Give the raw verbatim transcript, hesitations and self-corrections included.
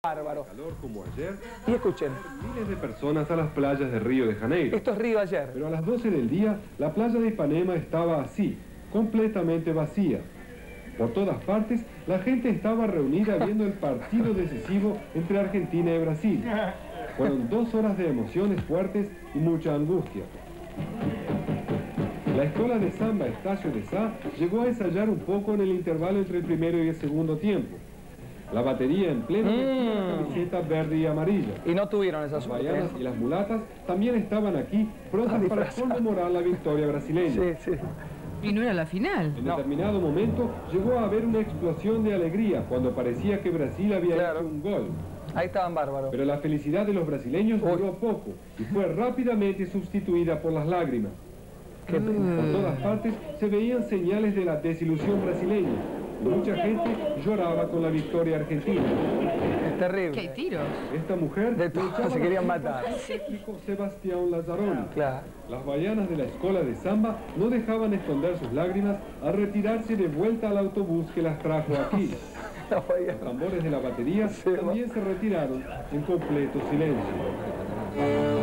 Bárbaro. Calor como ayer. Y escuchen. Miles de personas a las playas de Río de Janeiro. Esto es Río ayer. Pero a las doce del día, la playa de Ipanema estaba así, completamente vacía. Por todas partes, la gente estaba reunida viendo el partido decisivo entre Argentina y Brasil. Fueron dos horas de emociones fuertes y mucha angustia. La escuela de samba Estacio de Sá llegó a ensayar un poco en el intervalo entre el primero y el segundo tiempo. La batería en pleno vestía la camiseta verde y amarilla. Y no tuvieron esa Las suerte. baianas y las mulatas también estaban aquí, prontas para conmemorar la victoria brasileña. Sí, sí. Y no era la final. En No. determinado momento llegó a haber una explosión de alegría cuando parecía que Brasil había Claro. hecho un gol. Ahí estaban bárbaros. Pero la felicidad de los brasileños duró poco y fue rápidamente sustituida por las lágrimas. Qué pena. Por todas partes se veían señales de la desilusión brasileña. Y mucha gente lloraba con la victoria argentina. Es terrible. Que hay tiros. Esta mujer De todo, le echaba se la querían culpa matar. al técnico Sebastián Lazzaroni. Claro. Las baianas de la escuela de samba no dejaban esconder sus lágrimas al retirarse de vuelta al autobús que las trajo aquí. No, oiga. Los tambores de la batería también se retiraron en completo silencio.